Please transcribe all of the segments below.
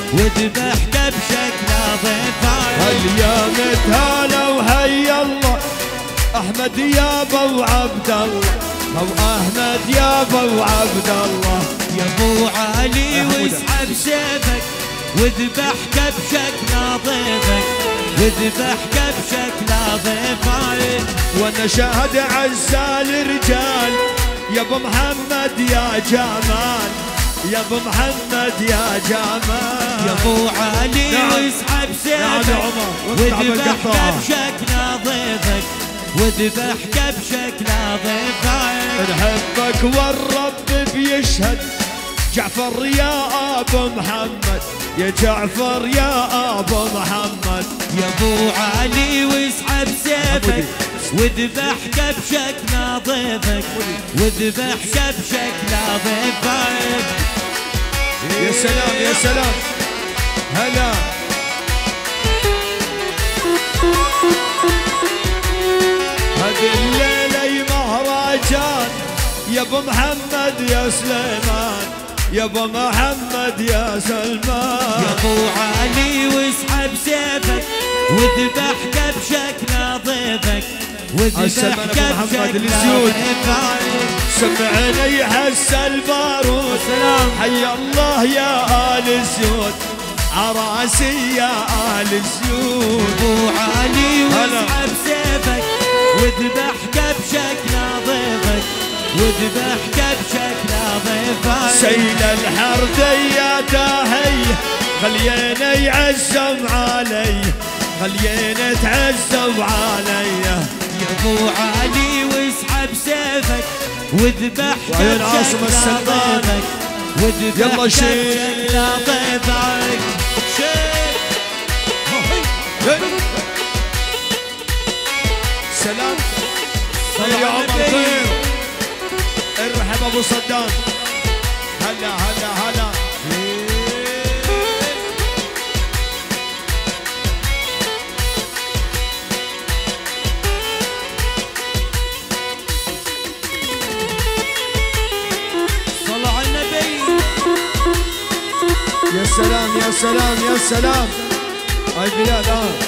وذبح كبشك لا ضيفاي. هاليوم تهلا وهيا الله احمد يابا وعبد الله، او احمد يابا وعبد الله. يا ابو علي واسحب سيفك وذبح كبشك لا ضيفك، وذبح كبشك لا ضيفاي. وانا شاهد عزال رجال يا ابو محمد يا جمال، يا ابو محمد يا جمال. يا ابو علي واسحب سيفك وذبح كبشك لا ضيفك، وذبح كبشك لا ضيفك. نحبك والرب بيشهد جعفر يا ابو محمد، يا جعفر يا ابو محمد. يا ابو علي واسحب سيفك وذبح كبشك لا ضيفك، وذبح كبشك لا ضيفك. يا سلام يا سلام هلا. هذه الليلة مهرجان يا ابو محمد يا سليمان، يا ابو محمد يا سلمان. يا ابو علي واسحب سيفك وذبح كبشك لا ضيفك، وذبح كبشك لا ضيفك. سمعني حس البارود حي الله يا آل زيود، عراسي يا آل زيود. ابو علي واسحب سيفك وذبح كبشك لا ضيفك، وذبح كبشك لا ضيفك. سيل الحردية هي خلينا يعزم علي، خلينا تعزم علي. يا ابو علي واسحب سيفك وذبح كبشك لا ضيفك، وذبح كبشك لا ضيفك. سلام يا عمر خير، ارحب ابو صدام. هلا هلا هلا. صلوا على النبي. يا سلام يا سلام يا سلام. هاي بلال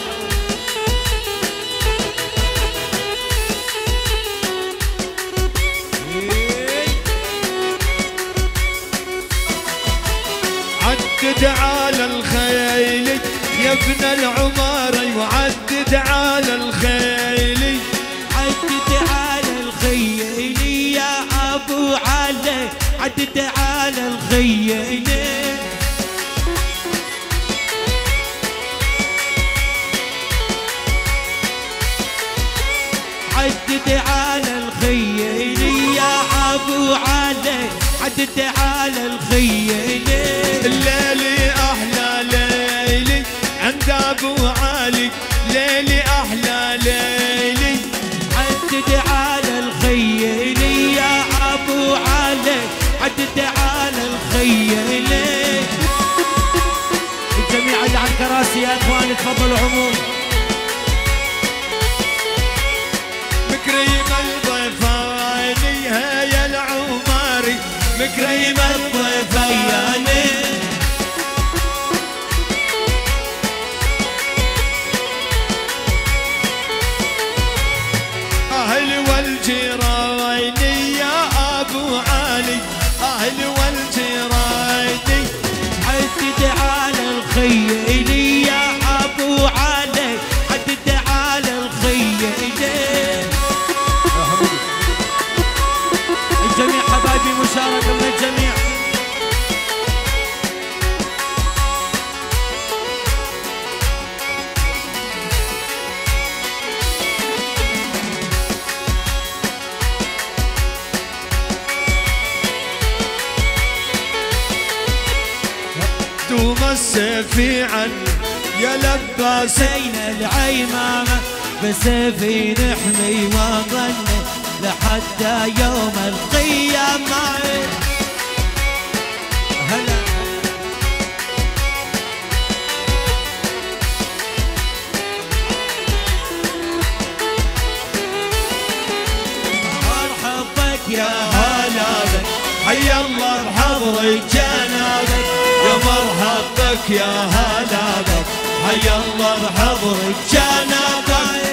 عدد على الخيل يا ابن العمر، وعدد على الخيل، عدد على الخيل يا ابو علي، عدد على الخيل. عدد على الخيل يا ابو علي، عدد على الخيل. الليلي احلى ليلي عند ابو علي، ليلي احلى ليلي. عدد على الخيل يا ابو علي، عدد على الخيل. الجميع اللي على الكراسي يا اخوان تفضلوا عموم. مكريم الضيفاني هيا العماري، مكريم الضيفاني. أهل والجيران يا أبو علي، أهل والجيران. عدد على الخيل يا ابو علي، عدد على الخيل. الجميع حبايبي مشاركة من الجميع. دوم السيف عن يا لباس بين العيمامة بسيفي نحمي وظني لحتى يوم القيامة. هلا مرحب بك يا هلا بك، حي الله بحضرك جنابك، يا مرحب بك بك يا هلا بك، حي الله بحضرك جنابك.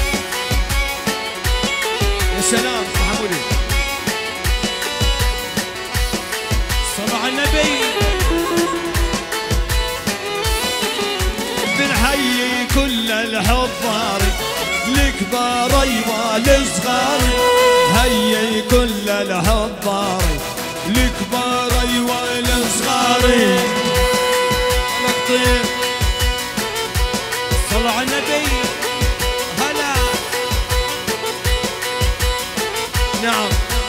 يا سلام محمودي، صلوا على النبي. بنحيي كل الحضار الكبار والصغار، هيي كل الحضار الكبار والصغار. مقطيع صلوا على النبي. هلا نعم.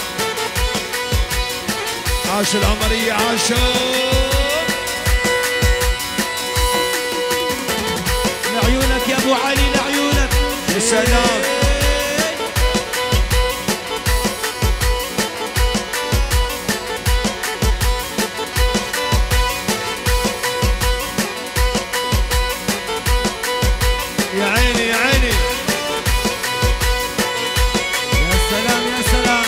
عاش العمرية عاشوا لعيونك يا ابو علي، لعيونك. يا سلام. يا عيني يا عيني. يا سلام يا سلام.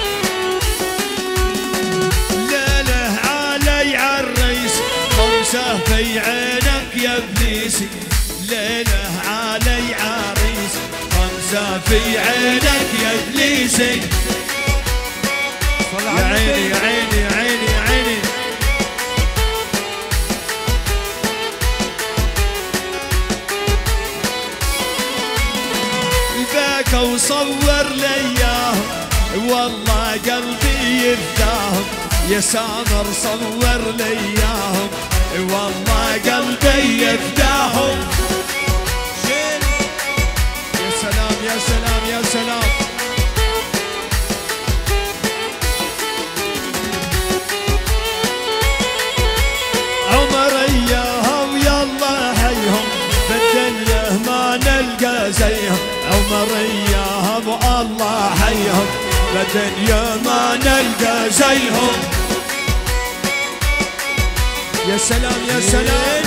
ليله علي عالريس، خمسة في عينك يا ابليسي. ليله علي عريس، خمسة في عينك يا ابليسي. صلوا يا على عيني النبي. يا عيني يا عيني يا عيني. الباكى وصور لياهم، والله قلبي يفداهم. يا سامر صور لياهم، والله قلبي يفداهم. شيل. يا سلام يا سلام يا سلام. عمرياها ويلا حيهم، بالدنيا ما نلقى زيهم. عمرياها والله حيهم، بالدنيا ما نلقى زيهم. يا سلام يا سلام.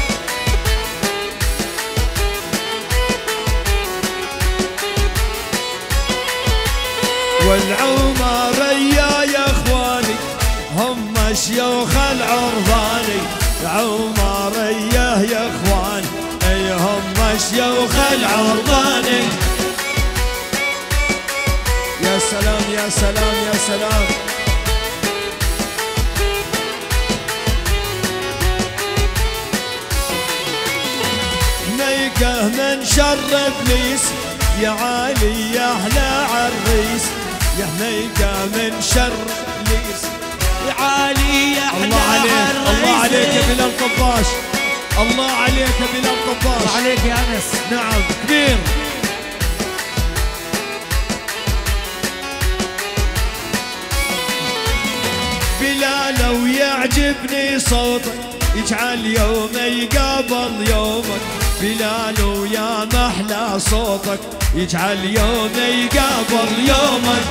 والعمرية يا اخواني هم شيوخ العرفاني. عمرية يا اخوان اي هم شيوخ العرفاني. يا سلام يا سلام يا سلام. نيقه من شر ابليس، يا علي يا احلى عريس. يا نيقه من شر ابليس، يا علي يا الله عليك الله عليك يا بلال طباش. الله عليك يا بلال طباش. الله عليك يا انس. نعم كبير. بلال ويعجبني صوتك، يجعل يومي قبل يومك. بلال ويا محلى صوتك، يجعل يومي قبل يومك.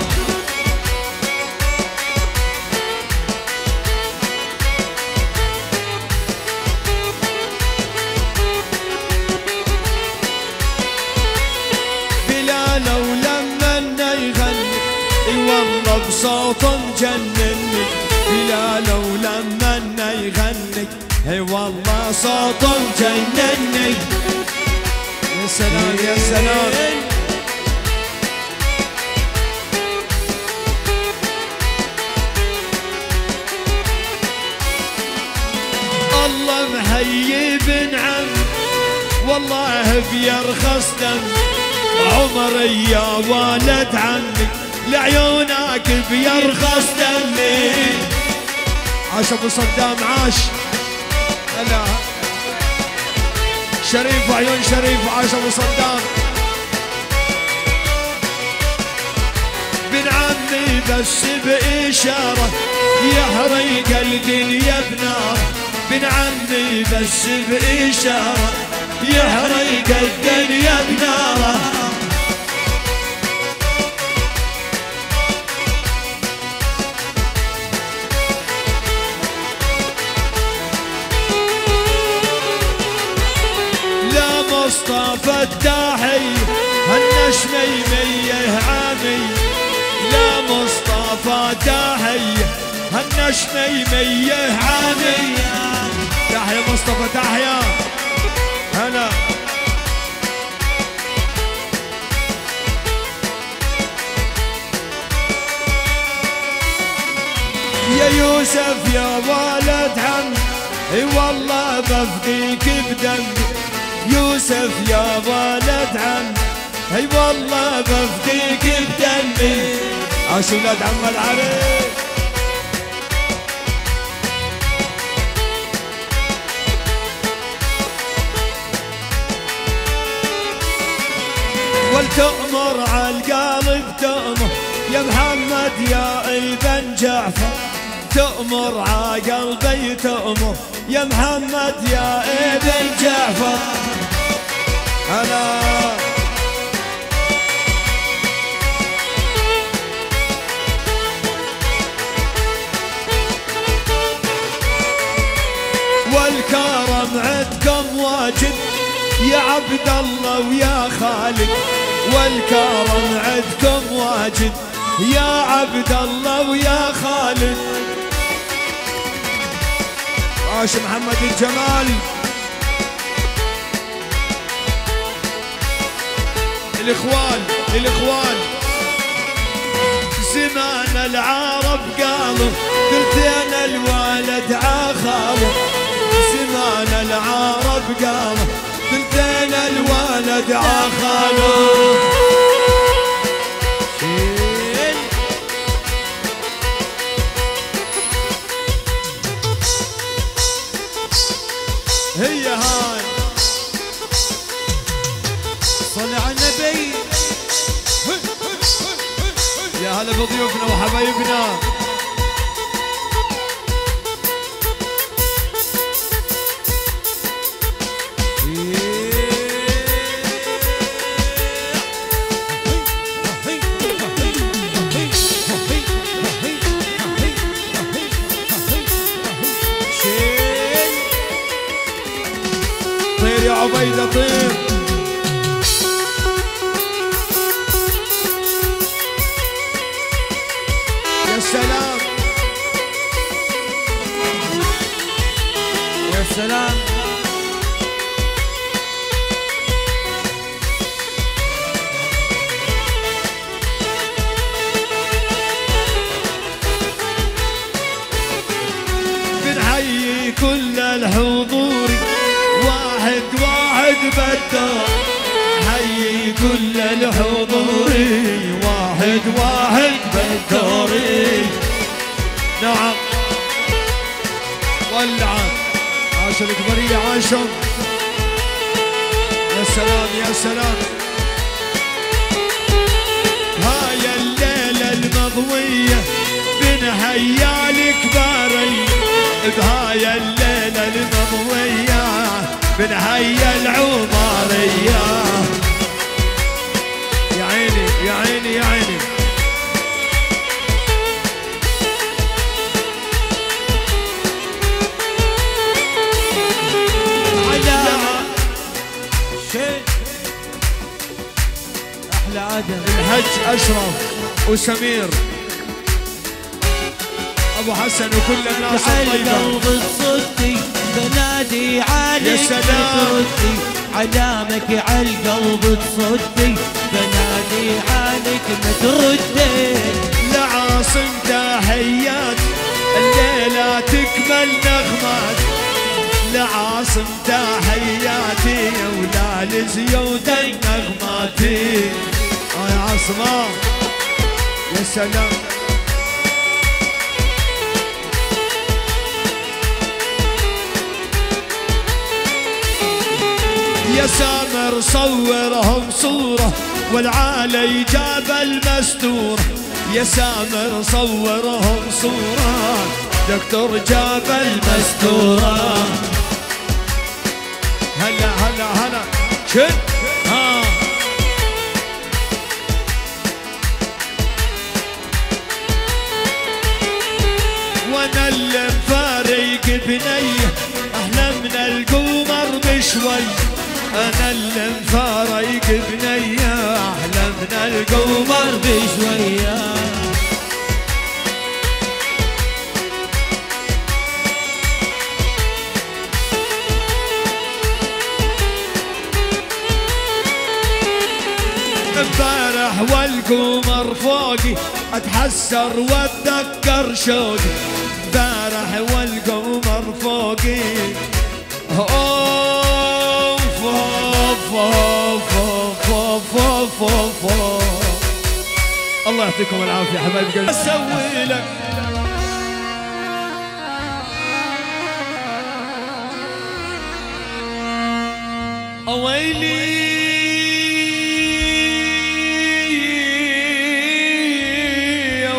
بلال ولما يغني والله بصوت مجنني. بلال ولما يغني اي والله صوت مجنني. يا سلام يا سلام. الله محيي بن عم، والله بيرخص دم. عمري يا ولد عمي، لعيونك بيرخص دمي. عاش ابو صدام عاش. هلا شريف وعيون شريف. عاش ابو صدام. بن عمي بس بإشارة يحرق الدنيا بنار. بن عمي بس بإشارة يحرق الدنيا بناره. لا مصطفى الداحي هالنشمي ميه عامي. لا مصطفى داحي هالنشمي ميه عامي. داحي مصطفى اي والله بفديك بدمي يوسف يا ولد عمي، اي والله بفديك بدمي. عاش ولاد عم العريس. ولتأمر عالقلب تأمر يا محمد يا ابن جعفر، تأمر عالقلبي تأمر يا محمد يا ابن جعفر. هلا والكرم عندكم واجد يا عبد الله ويا خالد، والكرم عندكم واجد يا عبد الله ويا خالد. عاش محمد الجمال. الاخوان زمان العرب قالوا ثلثين الوالد عخاله، زمان العرب قالوا ثلثين الوالد عخاله. هي هاي صل على النبي. يا هلا بضيوفنا وحبايبنا. طير يا عبيدة طير. يا سلام يا سلام. بنحيي كل الحضور واحد واحد بالدار، حيي كل الحضور واحد واحد بالدار. نعم والعب عاش الكبرية عاشهم. يا سلام يا سلام. هاي الليلة المضوية بنحيا الكبارية، بهاي الليلة المضوية بنحيا العمارية. يا عيني يا عيني يا عيني. احلى عدم الحج اشرف وسمير ابو حسن وكل الناس الطيبه. القلب تصدي بنادي عليك تردي، علامك عالقلب تصدي بنادي عليك ما تردي. لعاصم تحيات الليله تكمل نغمات، لعاصم تحياتي يا ولال زيود النغماتي. يا عاصمة يا سلام. يا سامر صورهم صورة والعالي جاب المستورة، يا سامر صورهم صورة دكتور جاب المستورة. هلا هلا هلا شد ها. وانا اللي مفارق بنيه احلى من القمر بشوي، انا اللي مفارق بنيه احلى من القمر بشويه. امبارح والقمر فوقي اتحسر واتذكر شوقي، امبارح والقمر فوقي فوقي. اوف اوف اوف اوف اوف اوف. الله يعطيكم العافيه حبايب قلبي. اسوي لك اويلي يا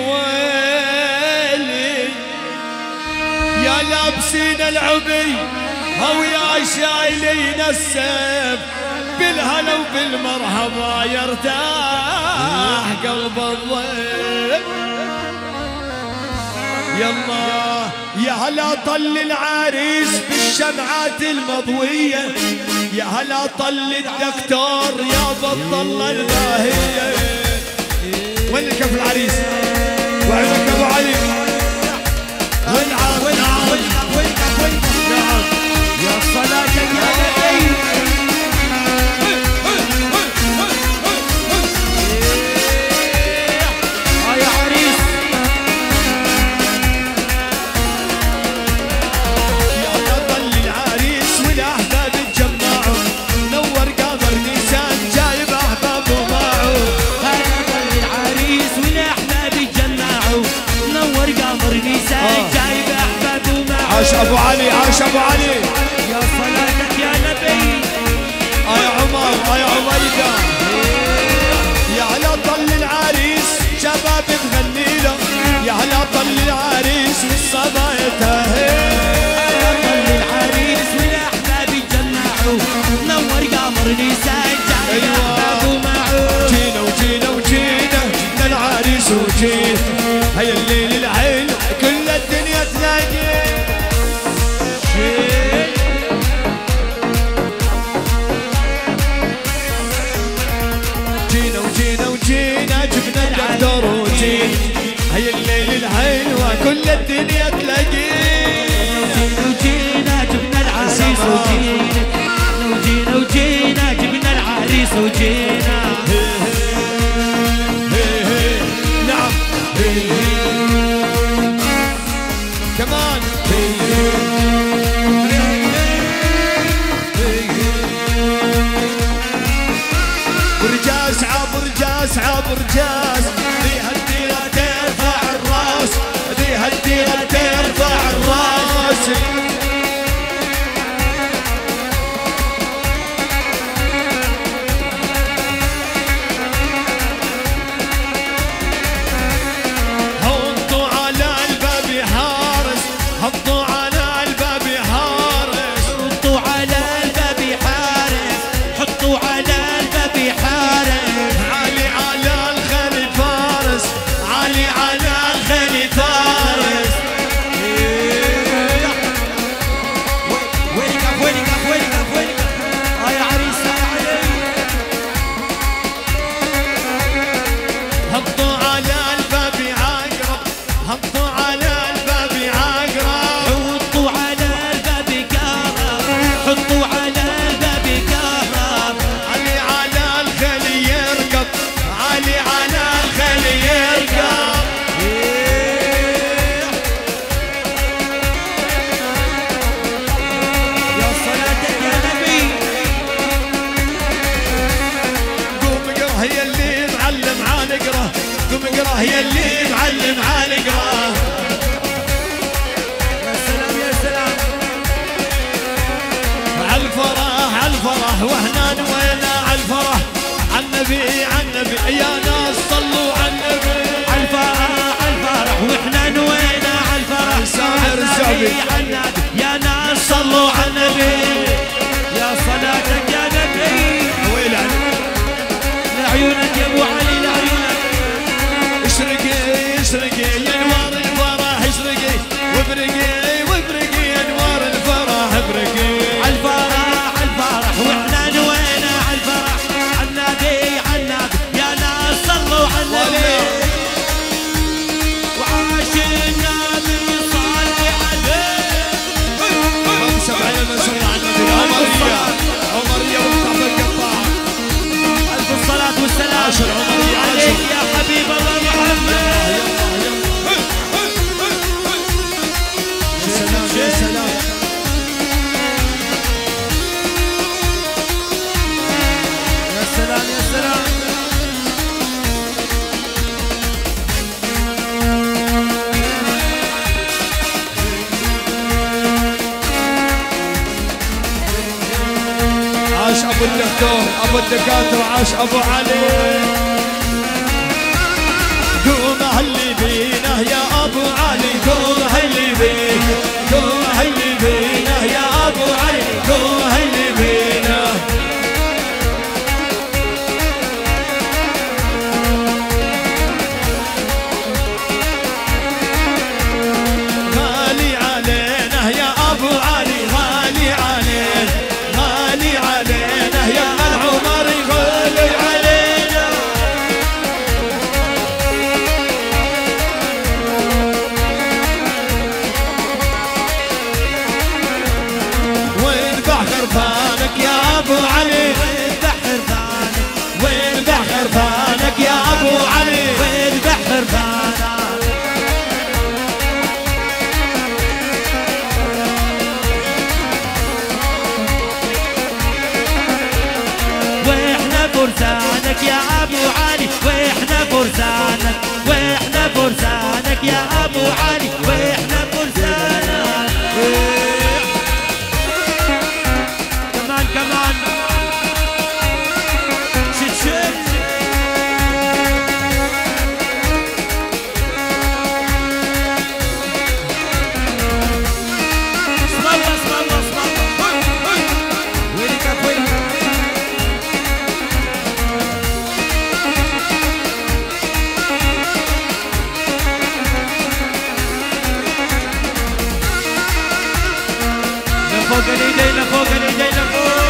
ويلي يا لابسين العبي او يا شايلين السيف، بالهلا وبالمرحبا يرتاح قلب الضيف. يلا يا هلا طل العريس بالشمعات المضوية، يا هلا طل الدكتور يا بالطلة الباهية. وين الكف العريس؟ وعندك ابو علي والعب. نعم يا صلاة يا نبي. يا عريس يا طل العريس والاحباب اتجمعوا، نور قمر نيسان جايب احبابه معه. هلا طل العريس والاحباب اتجمعوا، نور قمر نيسان جايب احبابه معه. عاش ابو علي عاش ابو علي. يا صلاتك يا نبي. يا عمر يا عبيده. يا هلا طل العريس شباب تغني له، يا هلا طل العريس والصبا يتهيأ. هلا طل العريس والاحباب اتجمعوا، نور قمر نيسان جايب احبابه معه. جينا وجينا وجينا جبنا العريس وجينا، هيا الليل الحلو كل الدنيا تلاقي. جينا وجينا وجينا جبنا الدكتور وجينا، هيا الليل الحلوة كل الدنيا تلاقي. وجينا جبنا العريس وجينا، وجينا وجينا جبنا العريس وجينا. نعم كمان برجاس عبرجاس عبرجاس، ذي هالديرة ترفع الراس، ذي هالديرة ترفع الراس. حطوا على الباب حارس، حطوا على الباب حارس، حطوا على الباب حارس، حطوا على الباب حارس. علي على الخلي فارس، علي على الخلي فارس. وينك وينك وينك وينك يا عريس يا علي. حطوا على الباب عقرب، حطوا على الباب عقرب. حطوا على الباب كهرب، حطوا على الباب كهرب. علي على الخلي يركب، علي على الخلي يركب. يا صلاتك يا نبي. قوم اقرا هي اللي معلم عال اقرا، قوم اقرا هي اللي معلم عال اقرا. يا سلام يا سلام. عالفرح عالفرح واحنا نوينا عالفرح، عالنبي عالنبي يا ناس صلوا عالنبي. عالفرح عالفرح واحنا نوينا عالفرح، سامر الزعبي. عالنبي يا ناس صلوا عالنبي. يا صلاتك يا نبي. ويلعن لعيونك يا ابو علي لعيونك. اشرقي اشرقي يا انوار الفرح، اشرقي وابرقي وابرقي يا انوار الفرح ابرقي. عالفرح عالفرح واحنا نوينا عالفرح، عالنبي عالنبي يا ناس صلوا عالنبي. وعاش النبي صلي عليه. ابو الدكتور ابو الدكاتره عاش ابو علي. قوم هلي بينا يا ابو علي قوم هلي بينا قوم هلي بينا يا ابو علي قوم هلي بينا. غالي علينا يا ابو علي غالي علينا غالي علينا يا العمر غالي علينا. وين بحر فانك يا ابو علي وين بحر فانك وين بحر فانك يا ابو علي وين بحر فانك واحنا فرسانك يا ابو علي واحنا فرسانك واحنا فرسانك يا ابو علي واحنا فرسانك. كمان كمان شت شت اسم الله اسم الله اسم الله ويلك ويلك. فوق الايدين فوق الايدين فوق.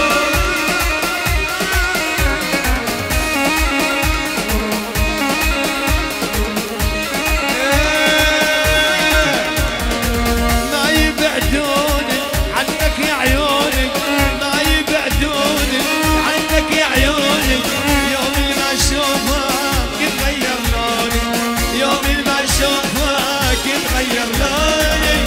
ما يبعدوني عنك يا عيوني ما يبعدوني عنك يا عيوني. يوم ما اشوفك يتغير لوني يوم ما اشوفك يتغير لوني.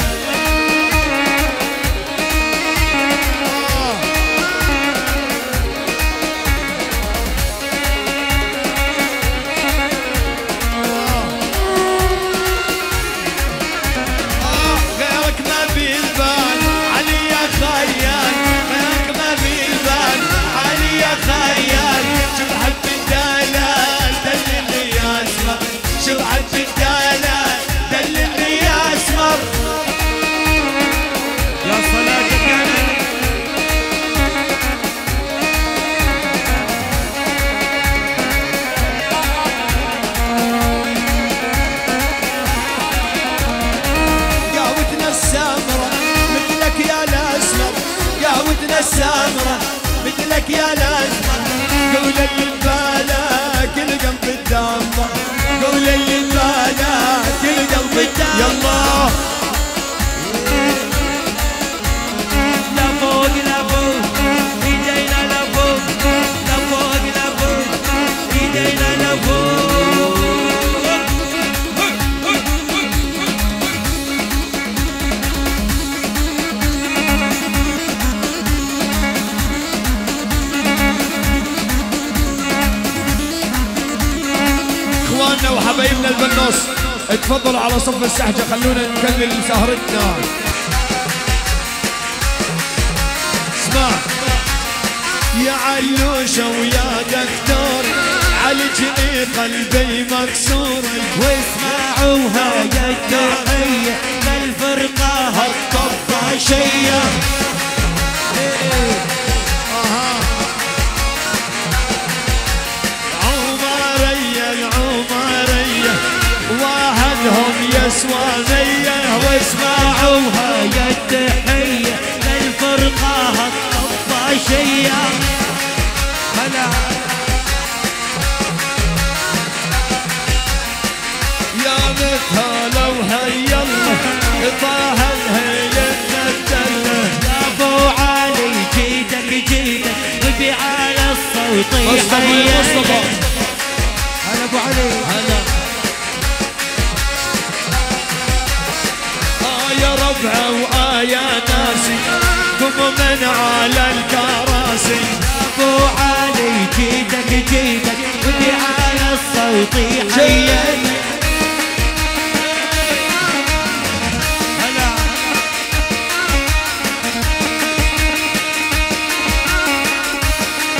غيرك ما بالبال علي يا خيال غيرك ما بالبال علي يا خيال. شبحت بالدلال دلعني يا اسمر شبحت بالدلال دلعني يا اسمر. يا صلاتك يا نبي. قهوتنا السمرة مثلك يا الاسمر قهوتنا السمرة مثلك يا الاسمر. قول اللي ببالك القلب الدمر قول اللي ببالك القلب الدمر. يلا لا فوق لا فوق ايدينا لا فوق لا فوق لا فوق ايدينا لا فوق. اخواننا وحبايبنا البنوس اتفضلوا على صف السحجة خلونا نكمل سهرتنا. اسمع يا علوشة ويا دكتور عالجني قلبي مكسور. واسمعوها يا التحية للفرقة هالطفاشية. عمرية العمرية واحدهم يسوى مية. واسمعوها يا التحية للفرقة هالطفاشية. هلا يا مثلا وهيا الله طه الهيل الدلة. يا ابو علي جيتك جيتك وبعلى الصوت مصطفى يحييك. مصطفى هلا ابو علي هلا. يا ربع وآيا ناسي قوموا من على الكراسي. ابو علي جيتك جيتك وبعلى الصوت يحييك. هلا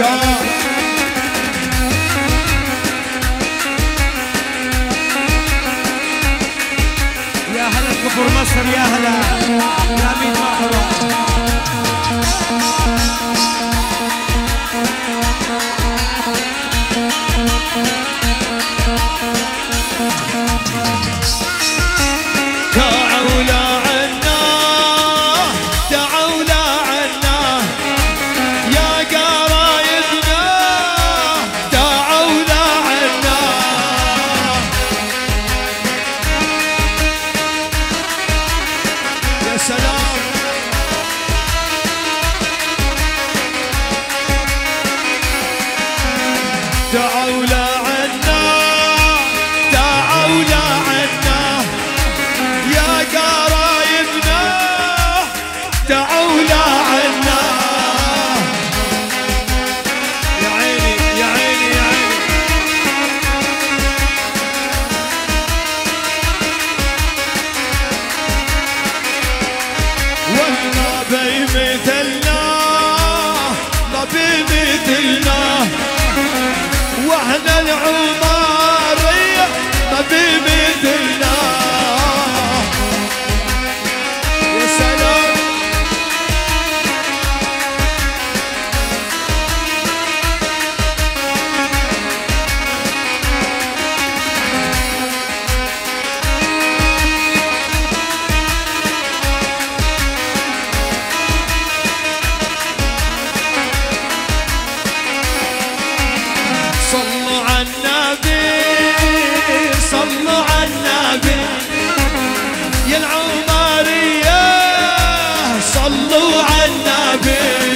يا هلا كفر مصر يا هلا يا مين مرحبا. واحنا العمارية ما بمثلنا. يا سلام صلوا على النبي صلوا على النبي يا العمارية صلوا على النبي.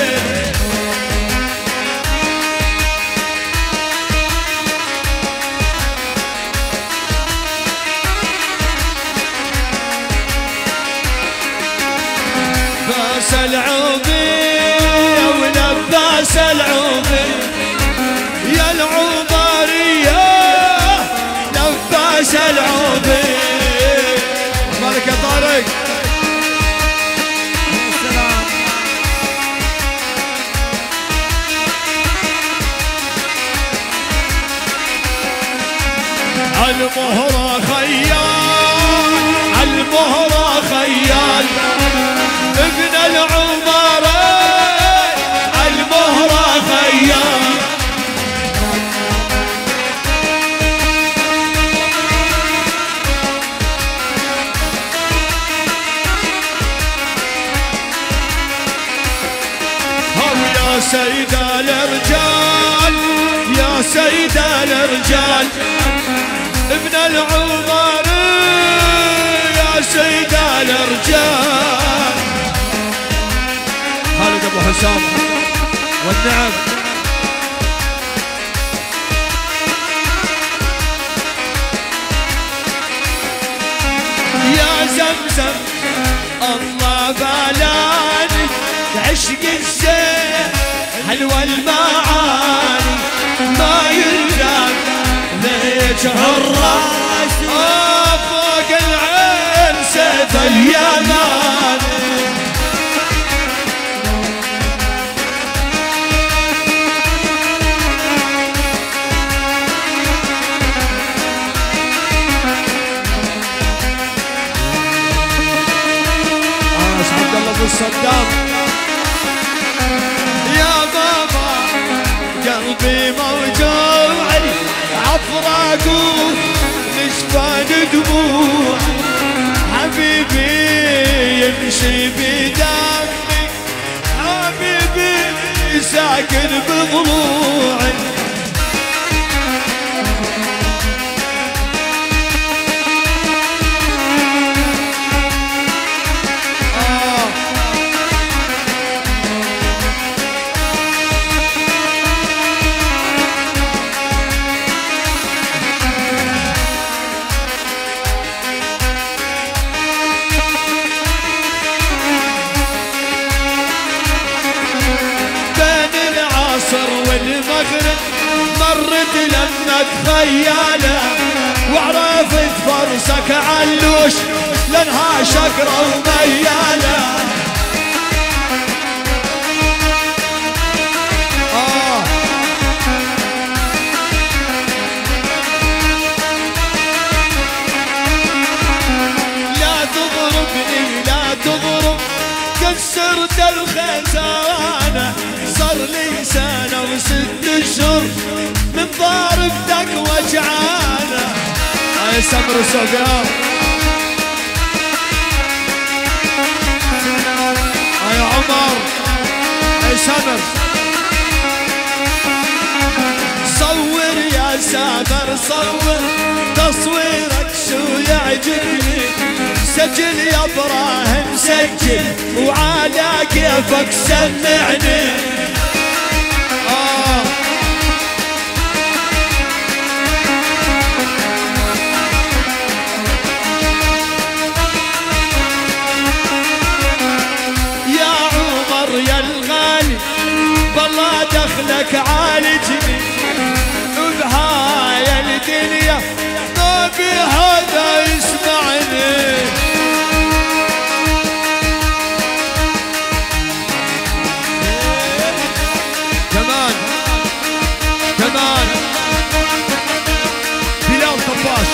باس العوبي ولباس العوبي يا العمارية لباس العوبي. مالك يا طارق السلام. المهرة خيال المهرة خيال ابن العمارة المهرة خيال. يا سيد الرجال يا سيد الرجال ابن العمر يا سيد الرجال. خالد ابو حسام والنعم. يا زمزم الله بلاني عشق الزين حلوى المعاني ما يلزم ليك الراس فوق العين سيف اليماني. عبد الله ابو صدام يا بابا قلبي موجوع عفراق نشفان دموع حبيبي يمشي بدمي حبيبي ساكن بضلوعي. والمغرب مرت لما تخيله وعرفت فرسك علوش لانها شقرة وميالة. لي سنة وست اشهر من ضاربتك وجعانة. يا سمر سفيان يا عمر يا سمر صور يا سامر صور تصويرك شو يعجبني. سجل يا ابراهيم سجل وعلى كيفك سمعني. يا عمر يا الغالي والله دخلك عالجني بهاي الدنيا ما في هذا يسمعني. كمان كمان بلال طباش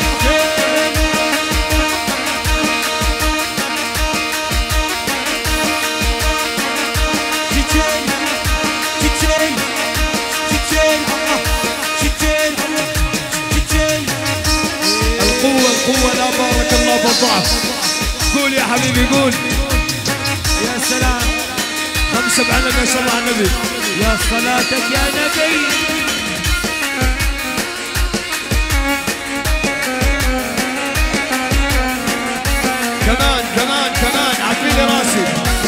القوة لا بارك الله بالضعف. قول يا حبيبي قول. يا سلام. خمسة بعلم يا صلاة على النبي. يا صلاتك يا نبي. كمان كمان كمان عفيلي راسي.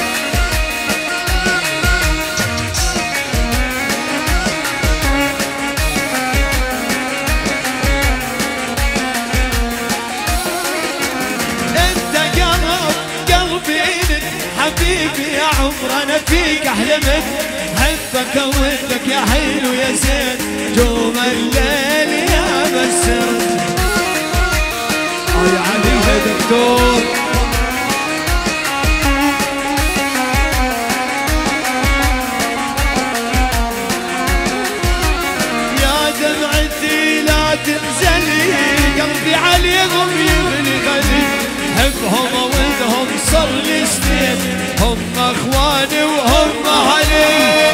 حبيبي يا عمر انا فيك احلمت حبك اودك يا حلو يا زين جوم الليل يا مسرت. يا علي يا دكتور يا دمعتي لا تنزلي قلبي عليهم يغلي غلي. حبهم ولدهم صار لي سنين هم اخواني وهم اهلي.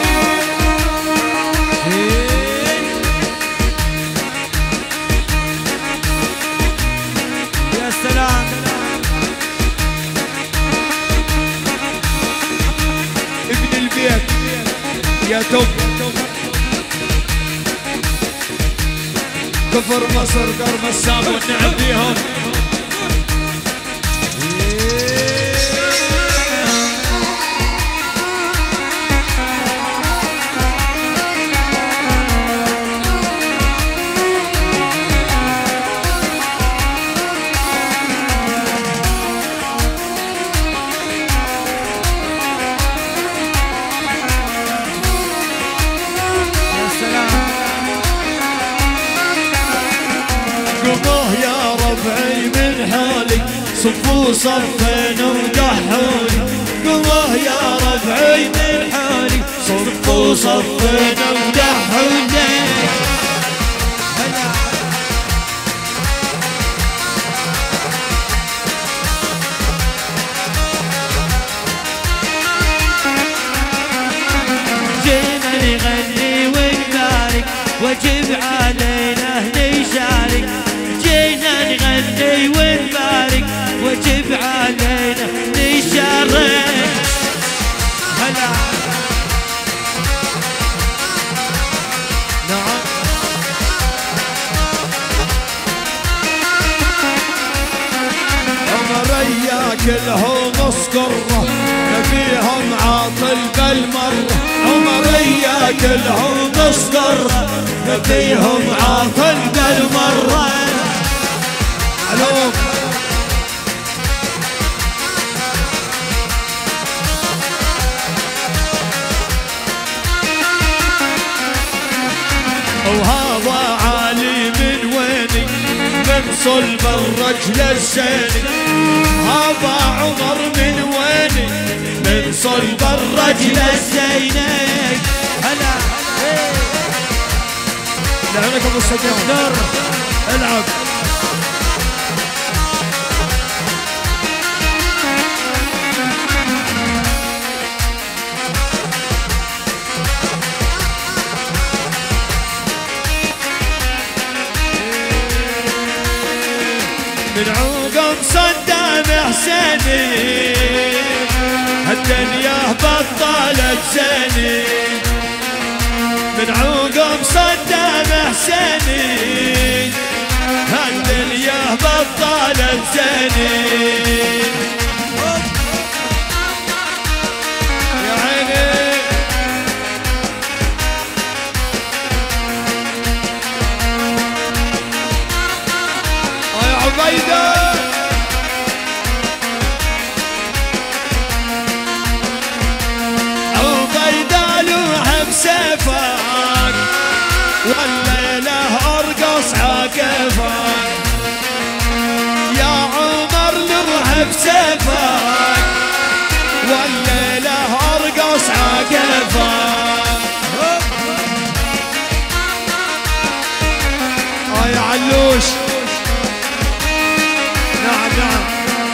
يا سلام. ابن البيت يا توب كفر مصر درب السام والنعم بيهم. صفوا صفين ودحوني قوه يا ربعي من حولي. صفوا صفين ودحوني جينا نغني ونبارك وجب علينا نشارك. جينا نغني ونبارك وجب علينا نشارك. هلا نعم عمريا كلهم اسكره نبيهم عاطل بالمره. عمريا كلهم اسكره نبيهم عاطل بالمره. علوم وهذا عالي من ويني من صلب الرجل الزيني. هذا عمر من ويني من صلب الرجل الزيني. هلا لعنك ابو السجاد العب. سنين الدنيا بطلت سنين من عقب صدام حسين الدنيا بطلت سنين يا عيني يا عبيده سيفك والليلة أرقص عكفك يا عمر لوح بسيفك والليلة أرقص عكفك يا علوش نعم نعم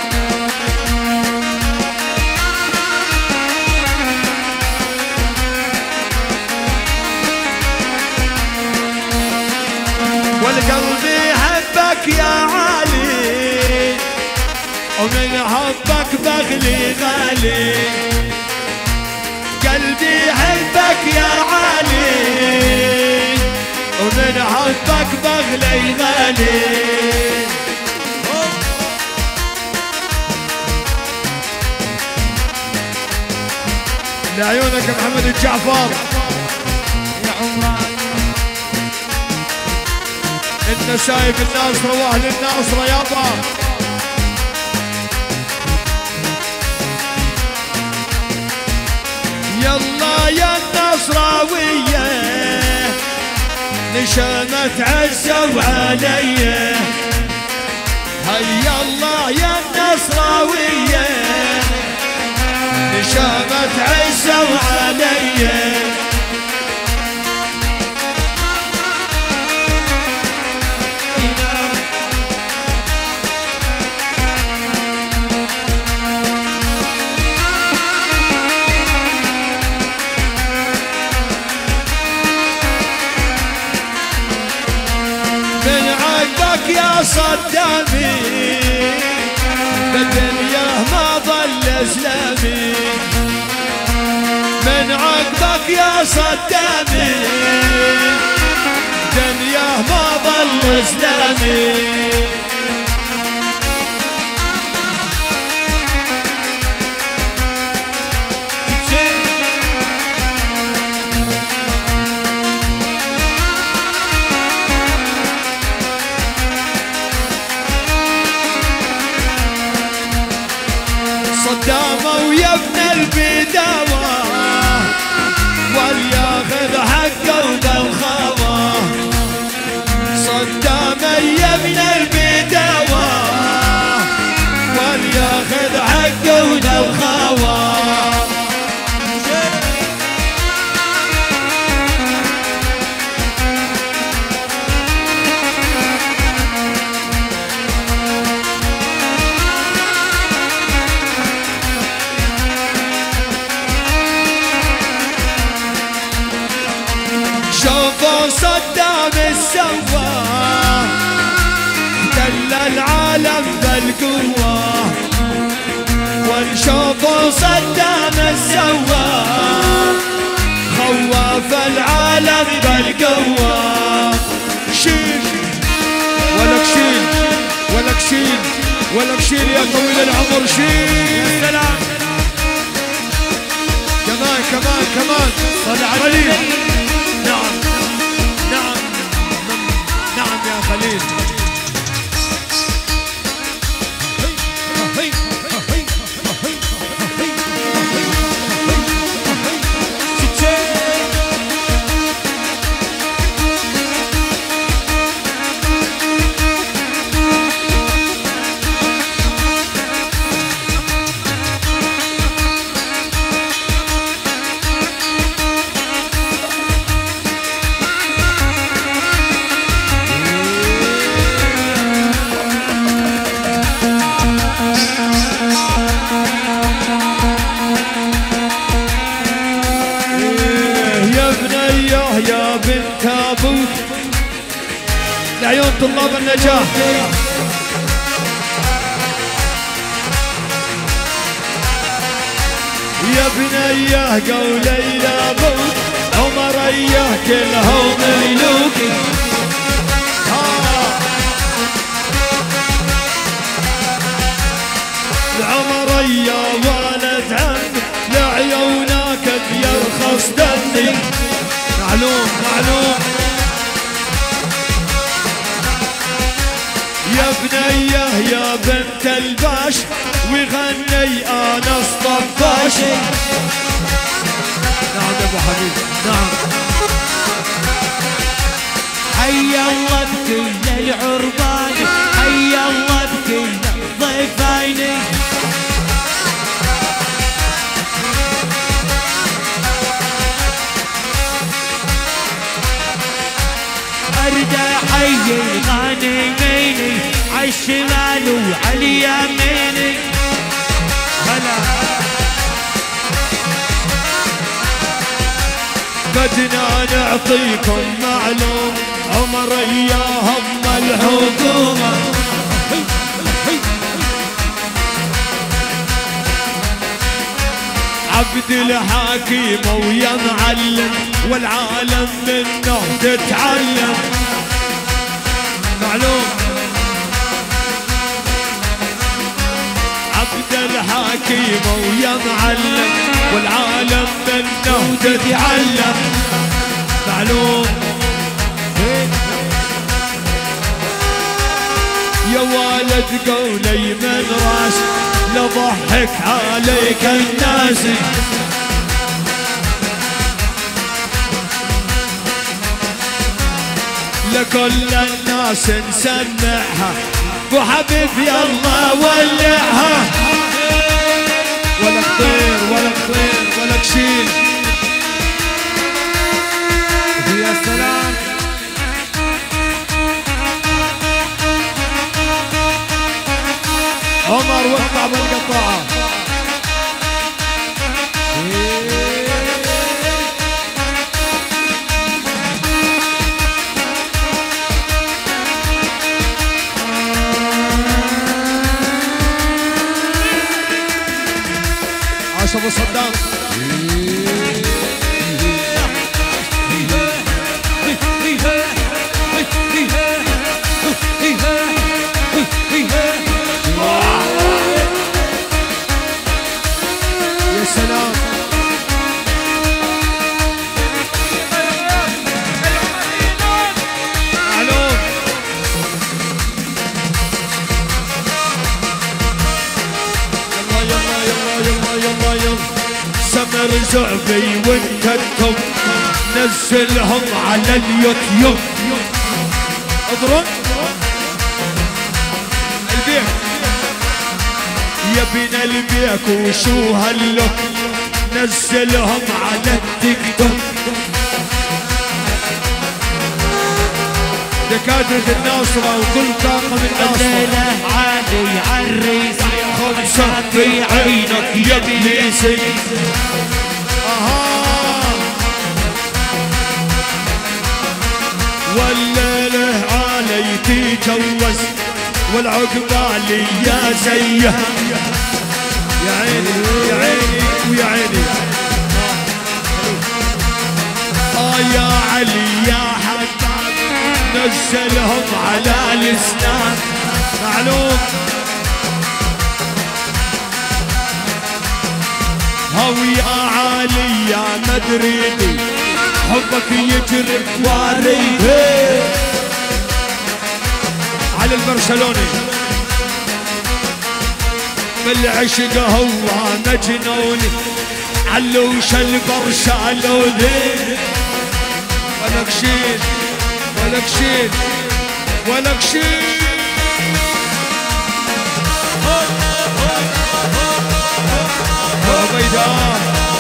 والقلب يحبك يا علي ومن حبك بغلي غالي قلبي يحبك يا علي ومن حبك بغلي غالي لعيونك محمد الجعفر يا عمر انت شايف الناصرة واهل الناصرة يابا يلا يا النصراوية نشامت عزوا علي هيا الله يا النصراوية نشامت عزوا علي يا صدامي بالدنيا ما ظل اسلامي من عقبك يا صدامي دنيا ما ظل اسلامي صدامه ويا ابن البداوة ولياخذ حقه بالخوى صدامه يا ابن البداوة ولياخذ حقه بالخوى شوفوا صدام السوا دل العالم بالقوة ونشوفوا صدام السوا خواف العالم بالقوة شيل ولك شيل ولك شيل ولك شيل يا طويل العمر شيل سلام كمان كمان كمان طلع علي نعم نعم نعم يا خليل يا بنت ابوك لعيون طلاب النجاح يا بنيه قولي لابوك عمريه كلهم ملوك. العمريه ولد عمي لعيونك بيرخص دمي. معلوم معلوم يا بنيه يا بنت الباش وغني انس طفاشي. نعم يا ابو حبيب نعم. حي الله بكل العربان، حي الله بكل الضيفين. ارجع حي الغانميني عالشمال وعاليميني. هلا بدنا نعطيكم معلوم عمريه هم الحكومه. عبد الحكيم ويا معلم والعالم منه تتعلم. معلوم عبد الحكيم ويا معلم والعالم منه تتعلم. معلوم يا والد قولي من راس لضحك عليك الناس. لكل الناس نسمعها وحبيب يلا ولعها. ولا طير ولا طير ولا كشيل. يا سلام عمر وقع بالقطاعة. عاش ابو صدام. يا سلام معلوم يلا يلا يلا يلا يلا. سمر زعبي والكتب نزلهم على اليوتيوب. اضرب البيك يا بنا البيك وشو هاللوك نزلهم على التيك توك. دكاترة الناصرة وكل طاقم الناصرة عالي عالريس خمسة في عينك يا ابليسي. والليلة علي تجوز والعقبالي يا زيه. يا عيني يا عيني ويا عيني. يا علي يا حباب نزلهم على الاسنان. معلوم هو يا علي يا مدريدي حبك يجري بواري. على البرشلوني بالعشق هو مجنوني علوش البرشلوني. ولا كشيل ولا كشيل ولا كشيل. بيضاء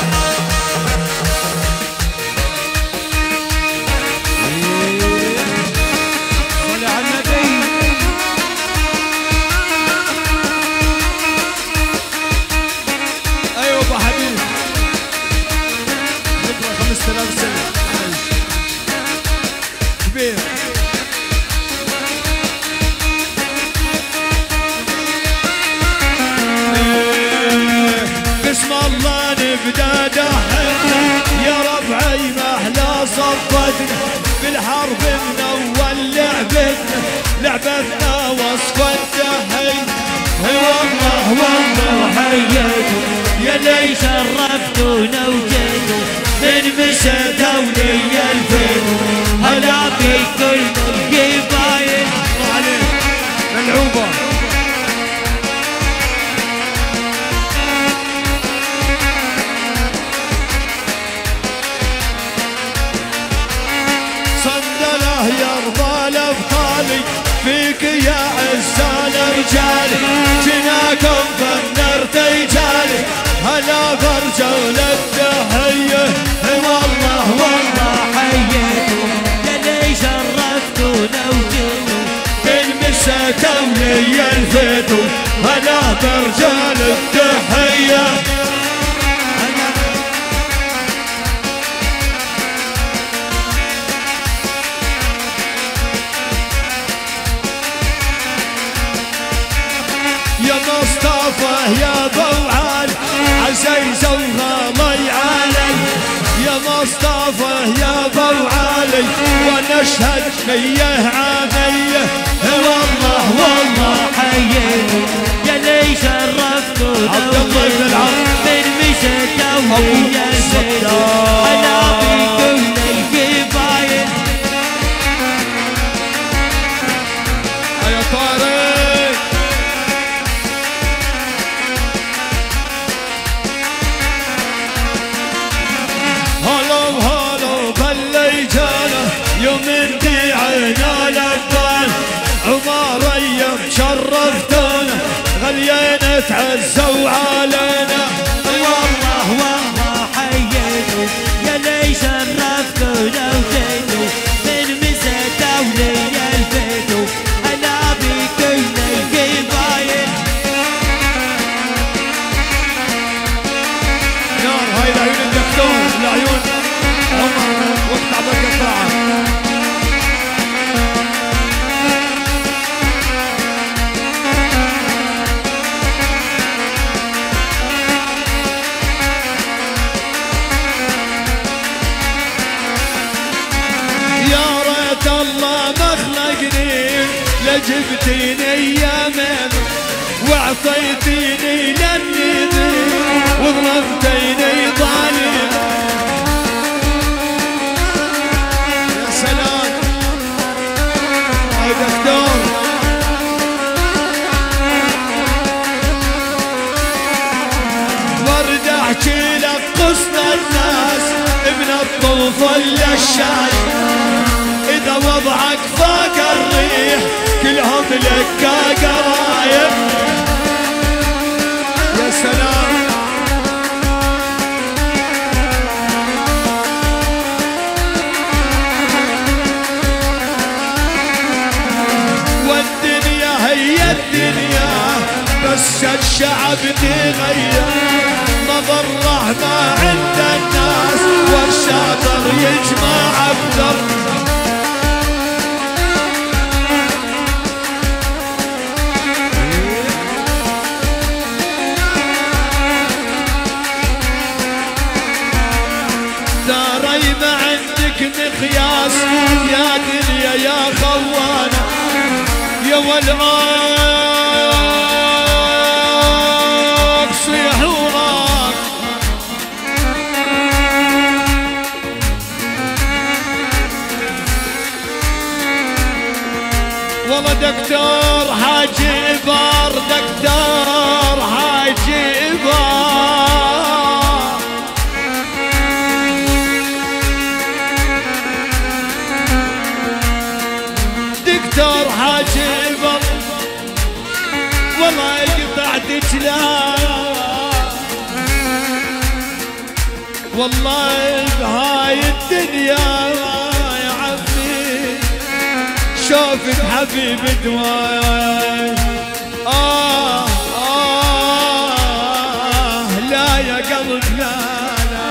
صلي على النبي. ايوه ابو حبيب ذكرى 5000 سنه كبير. بسم الله نبدا صفتنا بالحرب من اول لعبتنا وصف التحية. والله والله حييتوا يا لي شرفتونا وجيتوا من مسا دولي الفيل. هلا بكل القبايل عليك ملعوبة. صندله يرضى لابطالي فيك يا عز الرجال. جناكم فنرت رجالي هلا برجول التحية. والله والله حييتوا يا لي شرفتونا وجيتوا بالمسا تولي الفيتو هلا برجال التحية. يا مصطفى يا بوعال عزيز وغالي علي. يا مصطفى يا بوعالي ونشهد فيه عامية. والله والله حييتوا يا لي شرفتونا وجيتوا من مسا دولي الفيل. هلا بكل القبايل يا طارق. هلو هلو باللي جانا يوم ديعنا للبال. عمارية شرفتونا غلينا تعزوا علينا. والله والله حييتوا يا لي شرفتونا وجيتوا من مسا دولي الفيل. هلا بكل القبايل نار هاي العيون الدكتور العيون عمر وقت عبد القطاعة. يا ريت الله ما خلقني لجبتيني يا مام واعطيتيني للنبي وضربتيني ظالم. يا سلام يا دكتور. ورد احكي لك قصة الناس ابن الطفل للشاي. اذا وضعك فاق الريح كلهم لك قرايب. يا سلام والدنيا هي الدنيا بس الشعب تغير. ما ضره ما عند الناس والشاطر يجمع اكثر. داري ما عندك مقياس يا دنيا يا خوانة. يا والعاق صيح وراك. والله دكتور حاجي إبار دكتور حاجي إبار. دكتور حاجي إبار والله قطعت جلال. والله بهاي الدنيا يا عمي شوفك حبيب دواي. لا يا قلب لا لا.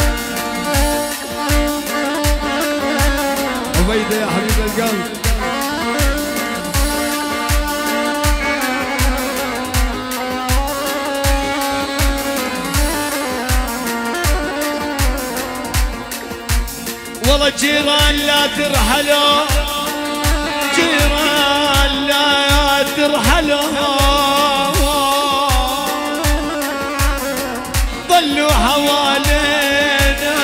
عبيدة يا حبيب القلب. والله جيران لا ترحلوا، جيران لا ترحلوا، ضلوا حوالينا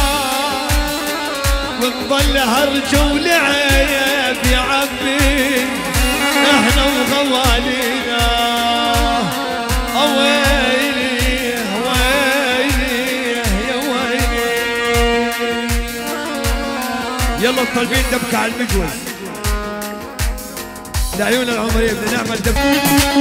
ونظل هرج ولعب يعبي احنا وغوالينا. ويلي ويلي يا ويلي. يلا الطالبين دبكة على المجوز لعيون العمرية، بدنا نعمل دبكة.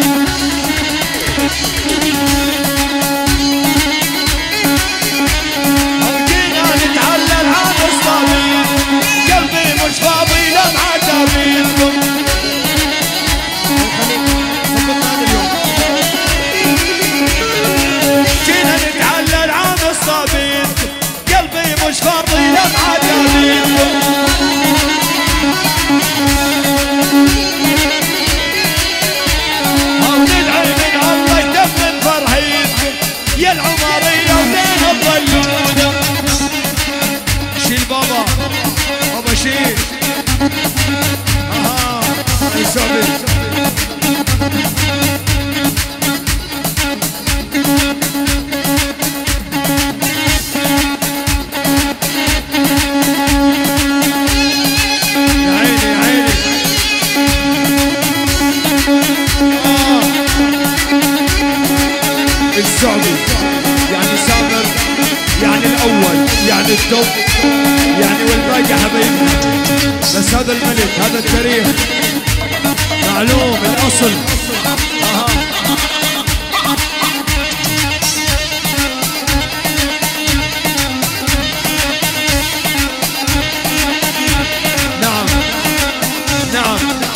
وجينا نتعلل عن الصبي، قلبي مش فاضي لمعة تبيكم. جينا نتعلل عن الصبي، قلبي مش فاضي لمعة تبيكم. وندعي من الله يتمم فرحيتكم يا العمرية ولين تضلونا. شيل بابا، بابا شيل. السعودية يا عيني يا عيني. السعودي يعني سامر، يعني الأول، يعني التوب، يعني والباقي حبايبنا. بس هذا الملك، هذا التاريخ معلوم الأصل. نعم نعم.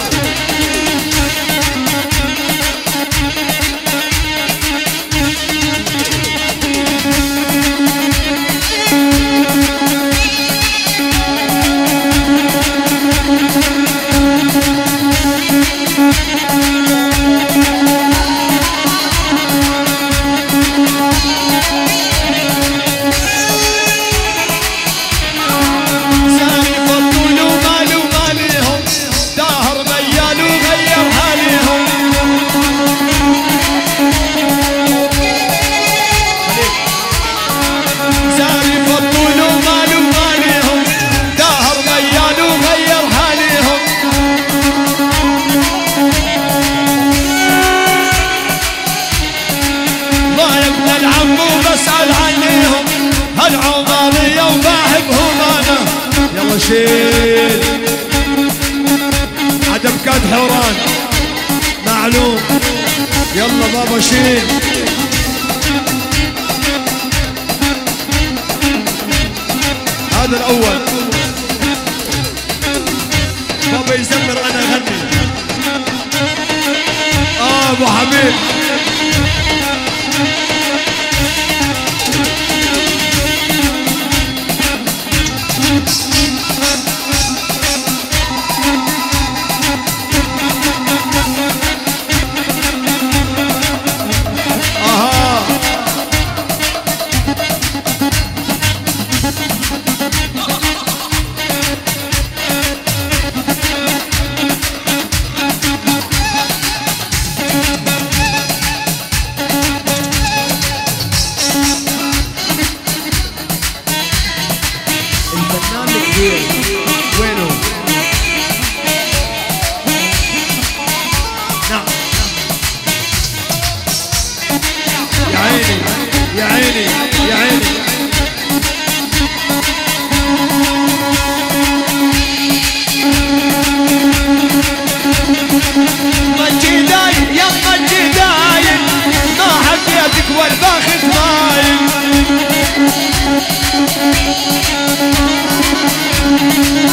العمرية وباحبهم انا. يلا شيل عدبكات حوران معلوم. يلا بابا شيل. هذا الاول بابا يزمر انا اغني. ابو حبيب وينه؟ نعم يا عيني يا عيني يا عيني. مجداي يا مجداي ما حبيتك والباخت مايل.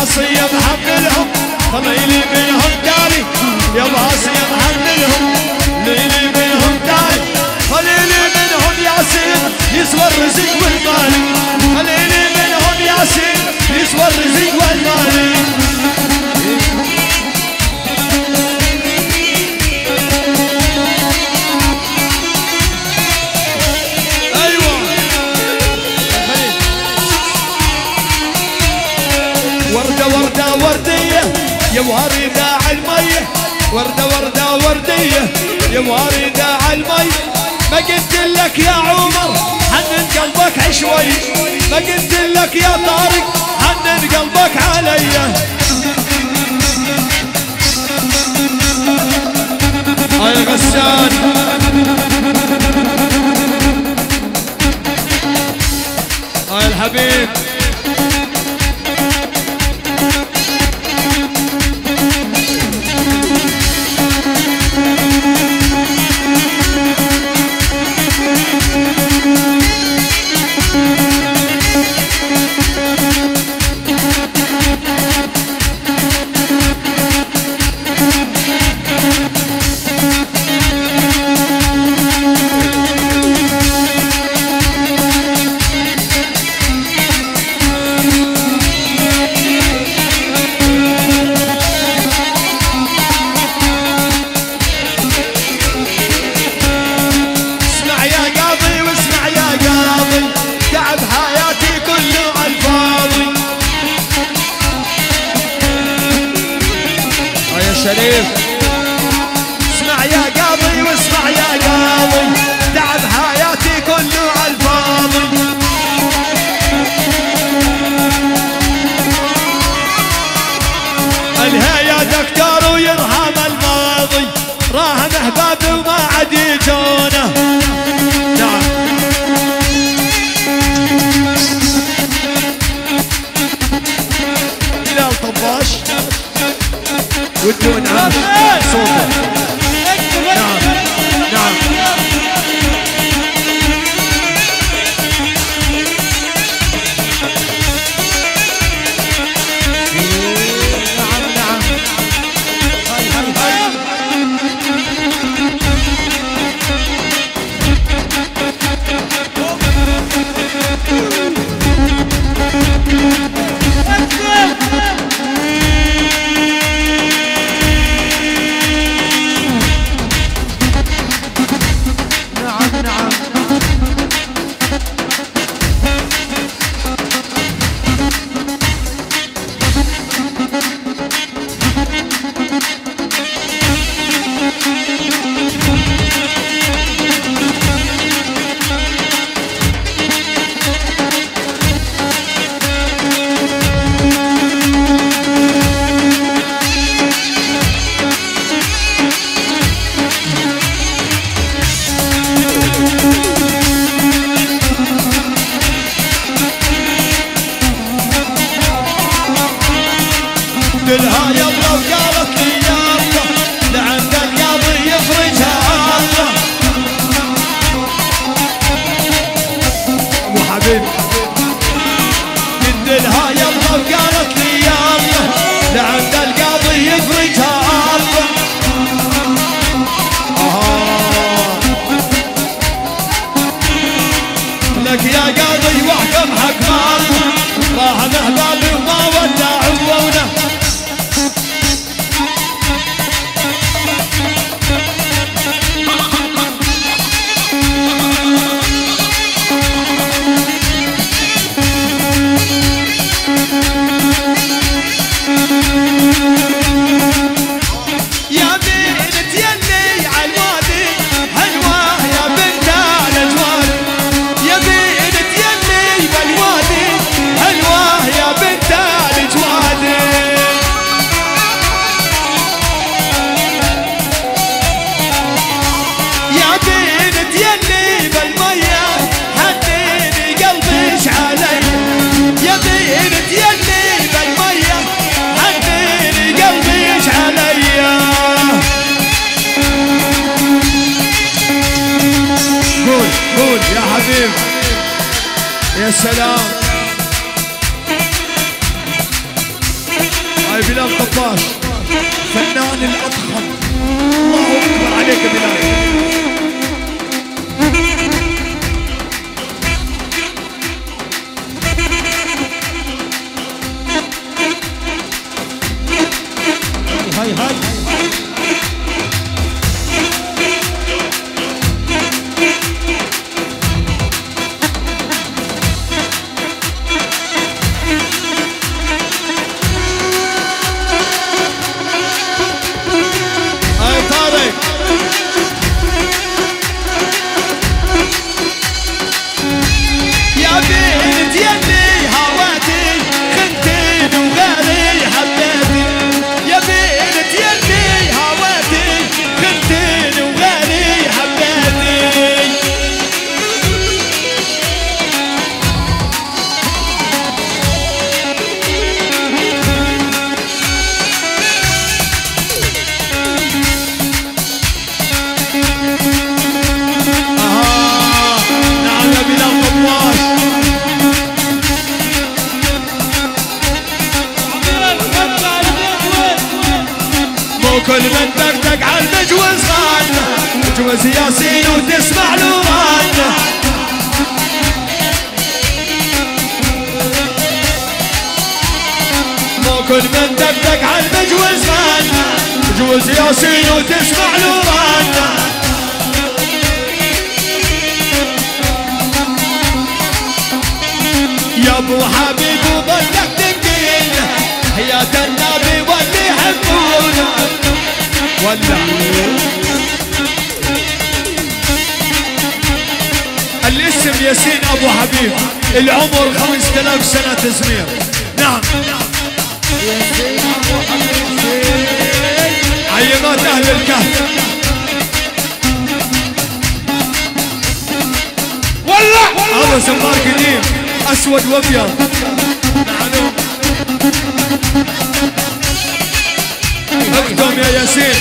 باصي محملهم خليلي منهم داري يا باصي محملهم ليلي منهم داري خليلي منهم ياسين يسوى الرزق والمال خليلي منهم ياسين يسوى الرزق والمال وردة وردية يا واردة عالمية وردة وردة وردية يا واردة عالمية ما قلت لك يا عمر حنن قلبك عشوي ما قلت لك يا طارق حنن قلبك عليا هاي غسان هاي الحبيب شريف اسمع يا قاضي واسمع يا قاضي تعب حياتي كله عالفاضي الها يا دكتور ويرحم الماضي راهن احبابي وما عاد يجونه نعم هلال طباش ودون عاش صوته نعم نعم قلها يلا وقالت لي يلا لعند القاضي يفرجها الله ابو حبيب قلت لها يلا وقالت لي يلا لعند القاضي يفرجها الله لك يا قاضي واحكم حكم الله راح احبابي وما ودعونا يا حبيب يا سلام هاي بلال طباش فنان الأضخم. الله أكبر عليك يا بلال. هاي هاي كل من دقدق على المجوز غنى مجوز ياسين وتسمع له غنى. مو كل من دقدق على المجوز غنى مجوز ياسين وتسمع له غنى. يا ابو حبيب وظلك تنقينا حياة النبي واللي يحبونا ولا الاسم ياسين ابو حبيب العمر 5000 سنة تزمير. نعم ياسين ابو حبيب عيمات اهل الكهف والله هذا زمار قديم اسود وابيض. اقدم يا ياسين.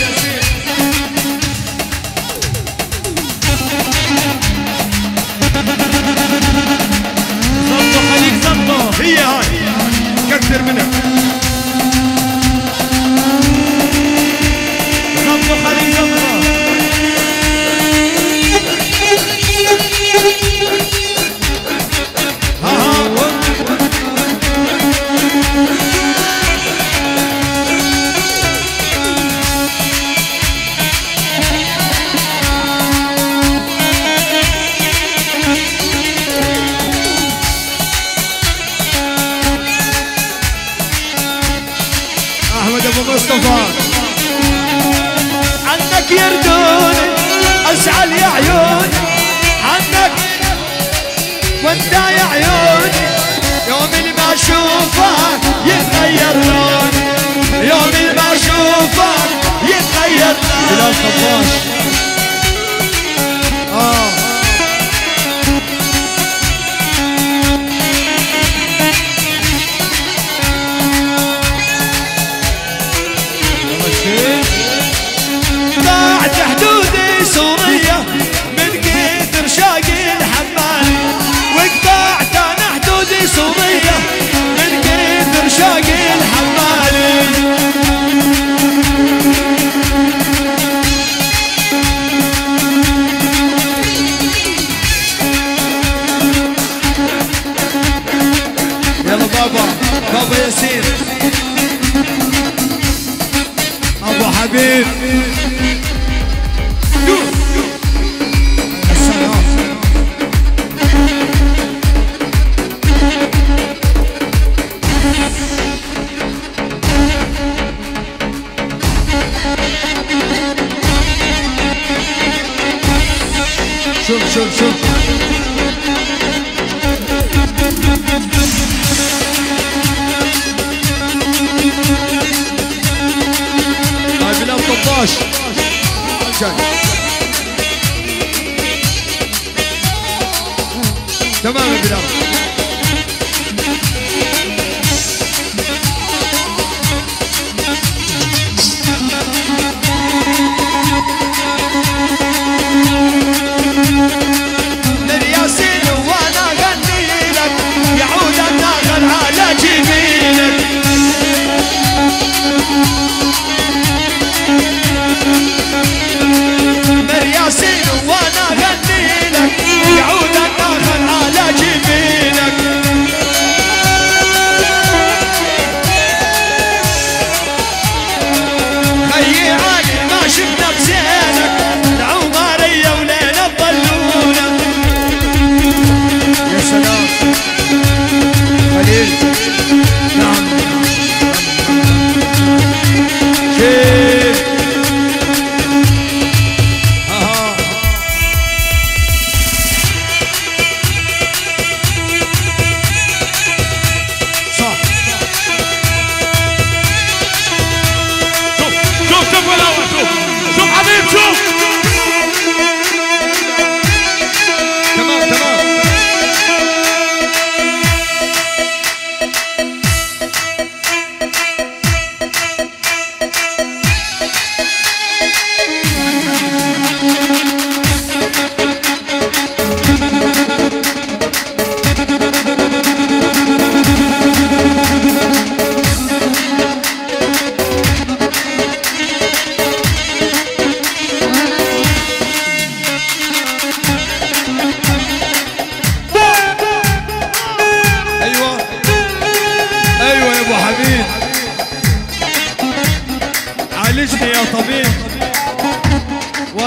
زبطه خليك زبطه هي هاي كثر منها. زبطه خليك زبطه. احمد ابو مصطفى عنك يردون ازعل يا عيون عنك وانت يا عيون يوم اللي ما اشوفك يتغير لون يوم اللي ما اشوفك يتغير لون. بلال طباش ضاعت حدودي سورية من كثر شاقي الحمالي وقطعت انا حدودي سورية من كثر شاقي الحمالي. يلا بابا ياسين ابو حبيب. شوف هاي بلال طباش جاي. تمام يا بلال. للياسين وانا اغني لك يعود الناغل على جبينك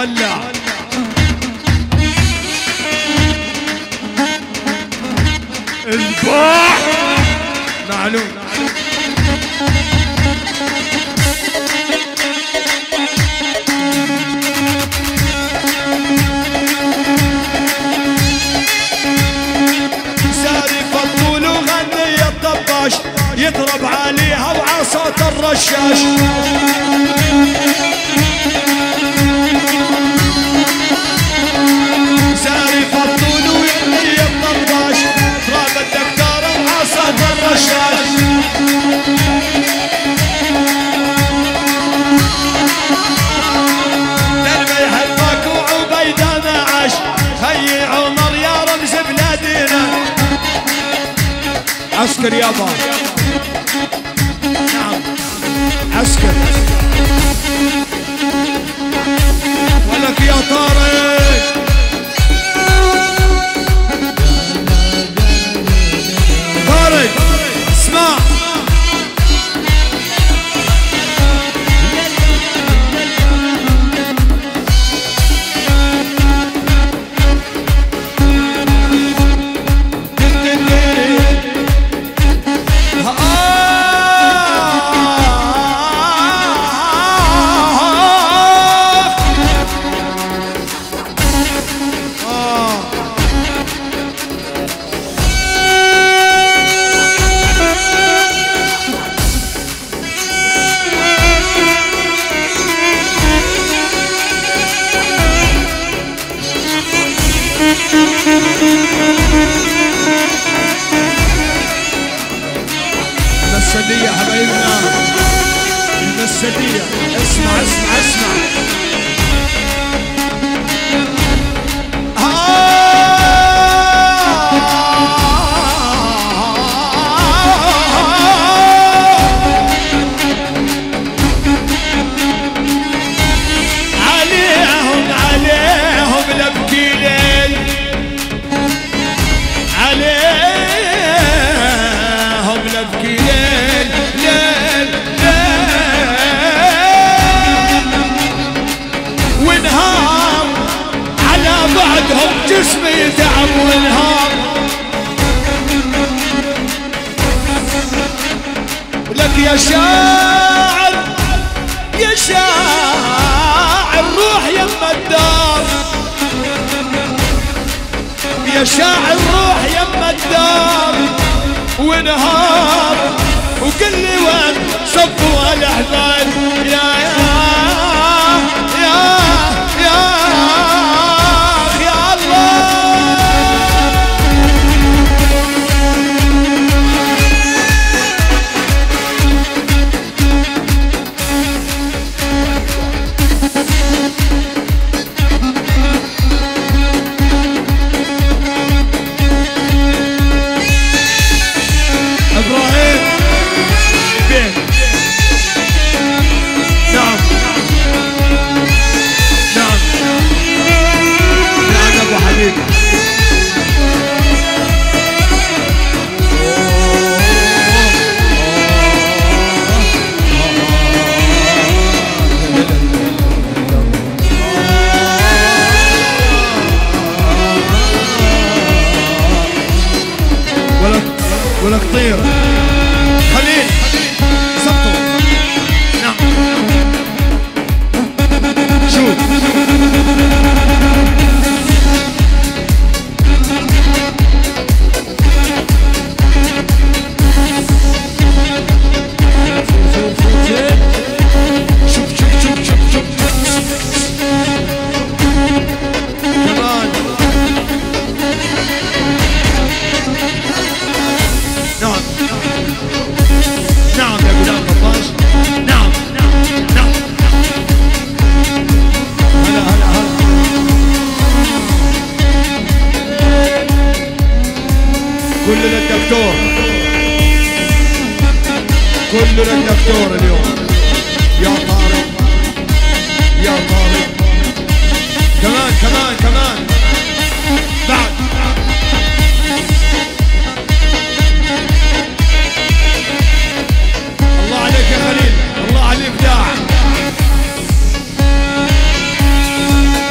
ولع الباح معلوم. ساري فضول وغني الطباش يضرب عليها وعصوت الرشاش. ساري فضول وغني الطباش ضرب الدكتور وعصوت الرشاش. دربي يحبك وعبيدة نعش هي عمر يا رمز بلادنا. عسكر يابا نعم عسكر ولك يا طارق. طارق اسمع المسدية حبايبنا المسدية. اسمع اسمع اسمع عليهم عليهم لبكي ليل عليهم لبكي ليل ليل ليل ونهار على بعدهم جسمي يتعب ونهار. لك يا شاعر يا شاعر روح يما الدار يا شاعر روح يما الدار ونهار وقل لي وين صفوا الاحباب. يا الله ابراهيم بيه نعم نعم نعم ابو حبيب. ولك طير خليل سقطوا نعم شوف كمان نعم نعم يا غلام طباش نعم نعم هلا هلا هلا كله للدكتور كله للدكتور اليوم. يا طارق يا طارق كمان كمان كمان بعد الله عليك يا خليل الله على الابداع.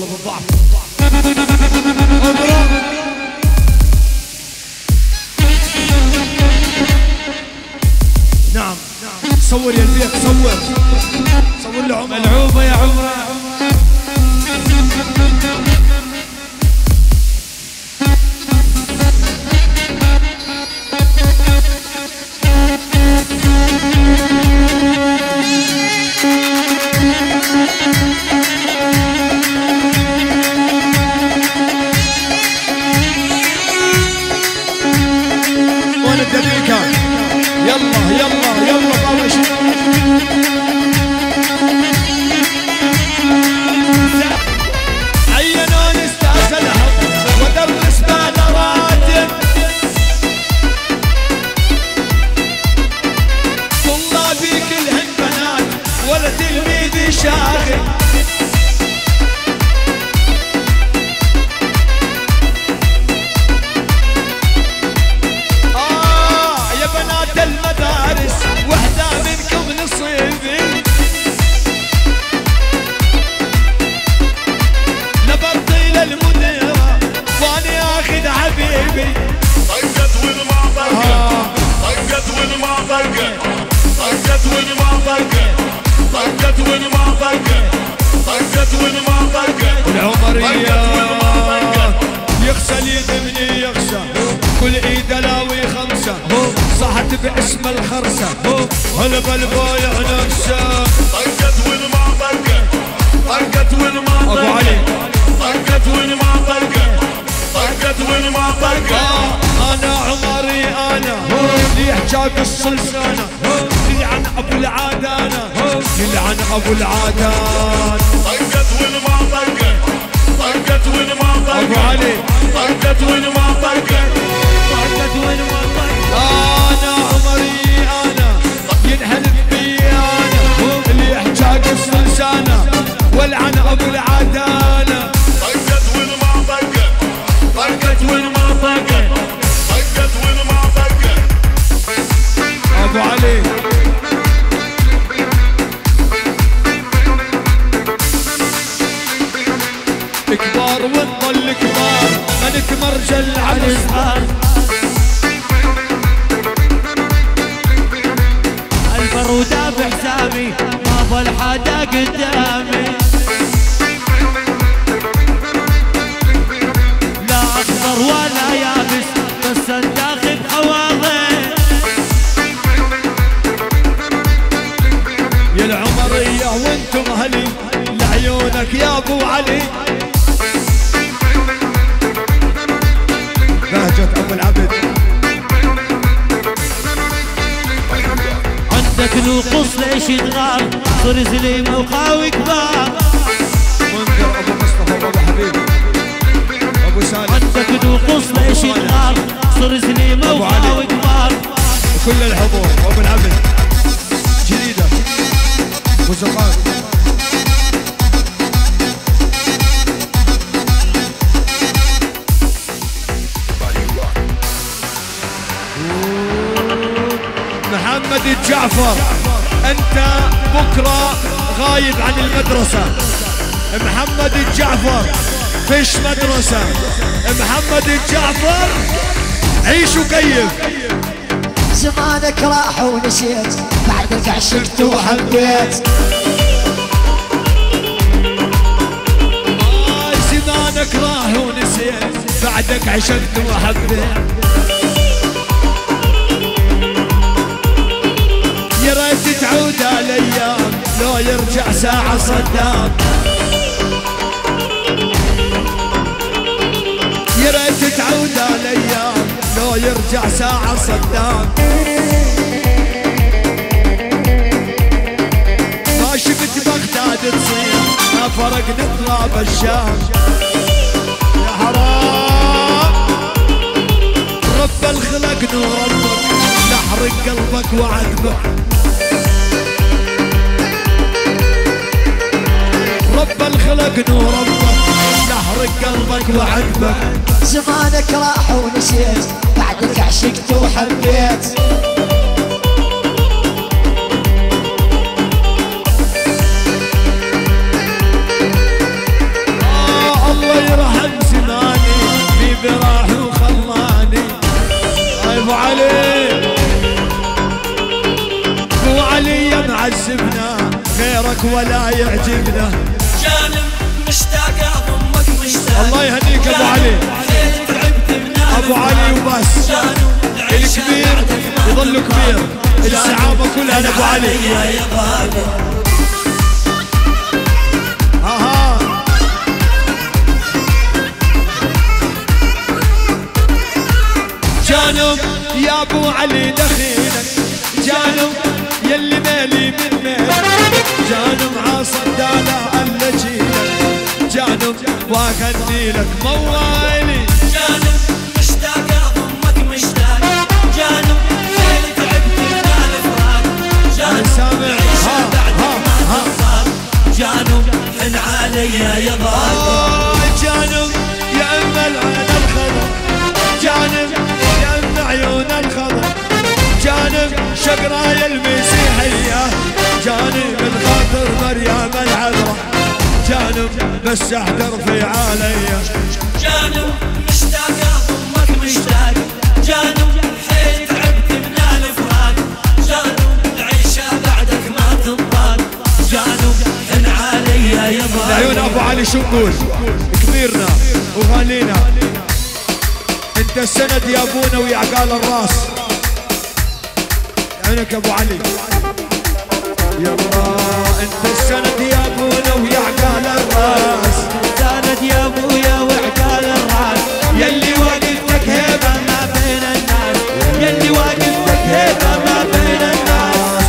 يلا بالضعف اضرب. نعم صور يا البيت صور لعمر. ملعوبة يا عمرة. وانا الدليل كان يلا طاوش. عينون استاذ الحب ودرس بادرات طلابي كلهن بنات ولا تلميذي شاغل. يا بنات المدارس وحدة منكم نصيبي نبرطي للمديرة واني اخذ حبيبي. طقت والما طقت طقت والما طقت طقت والما طقت طقت والما طقت طقت والما طقت. العمرية يغسل يد مني يغسل كل ايد لاوي خمسة صحت باسم الخرسة هلب البايع نفسه. طقت والما طقت طقت والما طقت ابو علي طقت والما طقت طقت والما طقت. انا عمري انا لي حجاب السلسانة يلعن ابو العادانة يلعن ابو العادان. طقت والما طقت طقت والما طقت ابو علي طقت والما طقت طقت والما طقت. انا عمري انا ينحلف بي انا اللي حجاب السلسانة والعن ابو العادانة. طقت والما طقت طقت والما طقت طقت والما طقت. ابو علي كبار ونضل كبار ما نتمرجل على الصغار. البرودة بحسابي ما ظل حدا قدامي. لا اخضر ولا يابس بس الداخل حواضي. يا العمرية وانتم اهلي لعيونك يا ابو علي. بهجة ابو العبد عندك نقص ليش تغار صر زليمة وقاوي كبار. منذر ابو مصطفى وابو حبيب ابو سالم. عندك نقص ليش تغار صر زليمة وقاوي كبار. وكل الحضور وابو العبد جديدة ابو زقان. محمد الجعفر انت بكره غايب عن المدرسه. محمد الجعفر فيش مدرسه. محمد الجعفر عيش وكيف. زمانك راح ونسيت بعدك عشقت وحبيت. زمانك راح ونسيت بعدك عشقت وحبيت. يا ريت تعود الايام لو يرجع ساعة صدام. يا ريت تعود الايام لو يرجع ساعة صدام. ما شفت بغداد تصير ما فرق نطلع الشام. يا حرام رب الخلق نور ربك نحرق قلبك وعذبك. رب الخلق نور ربك نحرق قلبك وعذبك. زمانك راح ونسيت بعدك عشقت وحبيت. يعذبنا غيرك ولا يعجبنا. جانب مشتاق اضمك مشتاق. الله يهنيك ابو علي. ابو علي وبس. الكبير يظل كبير، الزعامه كلها لابو علي. اها جانب يا ابو علي دخيلك، جانب يلي مالي من مالك، جانب عاصر دالا الا جيلك، جانب واغني لك موالي. جانب مشتاق اضمك مشتاق. جانب ليل تعبت من الفراق. جانب سامع جانب حن علي يا ضاق. جانب يا ام العين الخضر، جانب يا ام عيون الخضر، جانب شقرايا المسيحية، جانب الخاطر مريم العذراء، جانب بس احضر في عليا. جانب مشتاق اضمك مشتاق. جانب حيل تعبت من الفراق. جانب العيشة بعدك ما تنطاق. جانب حن علي يا ضاق. العيون ابو علي شو نقول؟ كبيرنا وغالينا، انت السند يا ابونا ويا عقال الراس. عينك ابو علي يلا، انت السند يا ابونا ويا عقال الراس. سند يا ابويا وعقال الراس. يلي واقفتك هيبه ما بين الناس. يلي واقفتك هيبه ما بين الناس.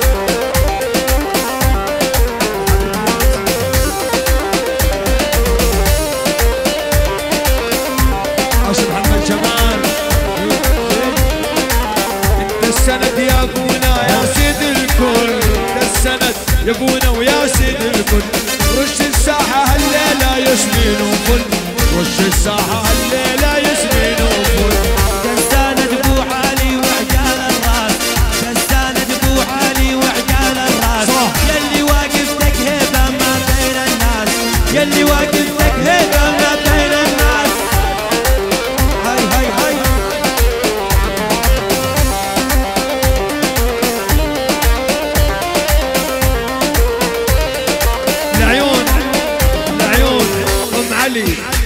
عاش محمد جمال، انت السند يا ابونا يا سيد الكل، انت السند يا ابونا ويا سيد الكل. رش الساحه هالليله ياسمين وفل،